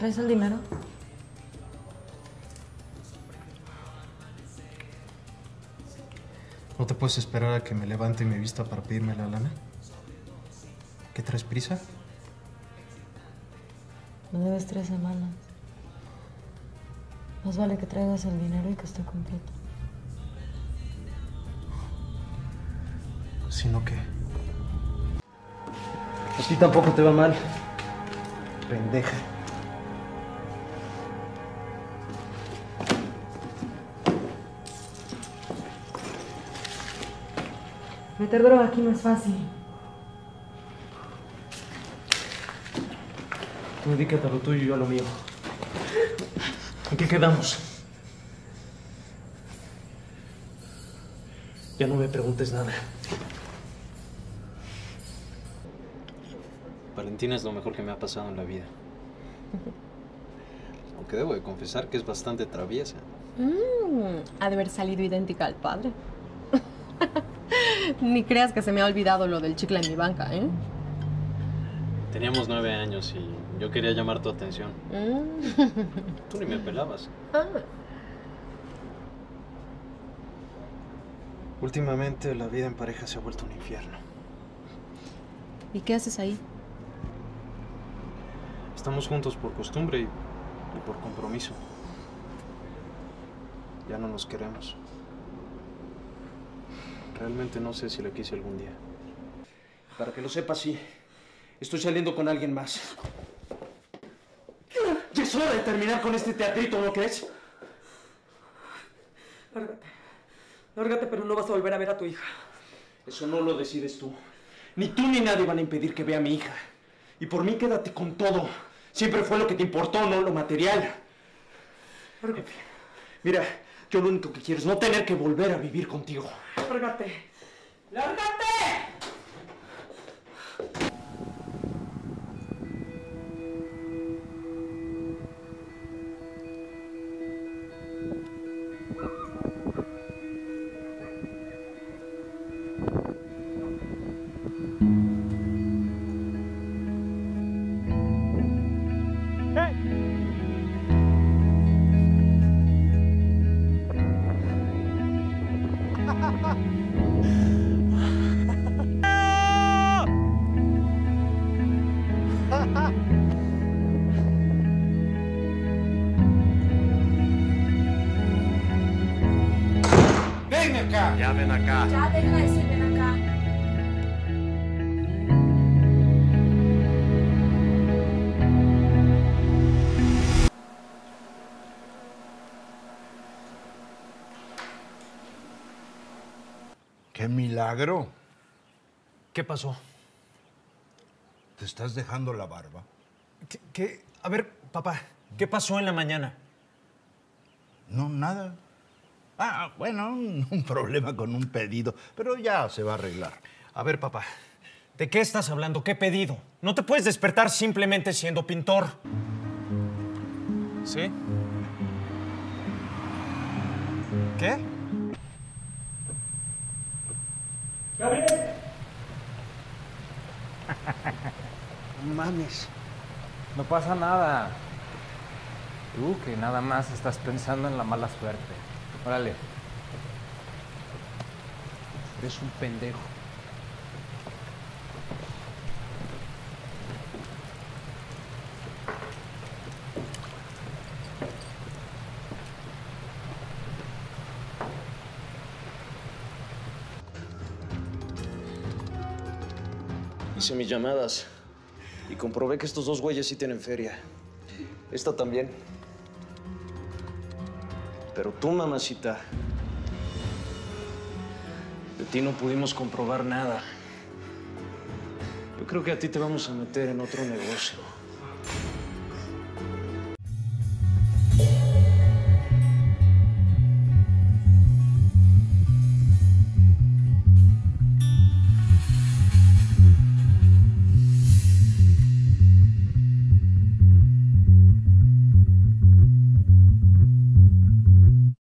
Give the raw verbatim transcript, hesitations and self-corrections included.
¿Traes el dinero? ¿No te puedes esperar a que me levante y me vista para pedirme la lana? ¿Qué traes prisa? Me debes tres semanas. Más vale que traigas el dinero y que esté completo. ¿Si no qué? A ti tampoco te va mal, pendeja. Meter droga aquí no es fácil. Tú dedícate a lo tuyo y yo a lo mío. ¿En qué quedamos? Ya no me preguntes nada. Valentina es lo mejor que me ha pasado en la vida. Aunque debo de confesar que es bastante traviesa. Mm, ha de haber salido idéntica al padre. Ni creas que se me ha olvidado lo del chicle en mi banca, ¿eh? Teníamos nueve años y yo quería llamar tu atención. Mm. Tú ni me pelabas. Ah. Últimamente la vida en pareja se ha vuelto un infierno. ¿Y qué haces ahí? Estamos juntos por costumbre y, y por compromiso. Ya no nos queremos. Realmente no sé si la quise algún día. Para que lo sepas, sí. Estoy saliendo con alguien más. Ya es hora de terminar con este teatrito, ¿no crees? Lárgate. Lárgate, pero no vas a volver a ver a tu hija. Eso no lo decides tú. Ni tú ni nadie van a impedir que vea a mi hija. Y por mí quédate con todo. Siempre fue lo que te importó, no lo material. Lárgate. En fin, mira, yo lo único que quiero es no tener que volver a vivir contigo. Lárgate. ¡Lárgate! ¡Ven acá! Ya ven acá. Ya deja de decir ven acá. ¡Qué milagro! ¿Qué pasó? ¿Te estás dejando la barba? ¿Qué, qué? A ver, papá, ¿qué pasó en la mañana? No, nada. Ah, bueno, un problema con un pedido, pero ya se va a arreglar. A ver, papá, ¿de qué estás hablando? ¿Qué pedido? No te puedes despertar simplemente siendo pintor. ¿Sí? ¿Qué? ¡Gabriel! No mames. No pasa nada. Tú que nada más estás pensando en la mala suerte. Órale. Eres un pendejo. Hice mis llamadas y comprobé que estos dos güeyes sí tienen feria. Esta también. Pero tú, mamacita, de ti no pudimos comprobar nada. Yo creo que a ti te vamos a meter en otro negocio.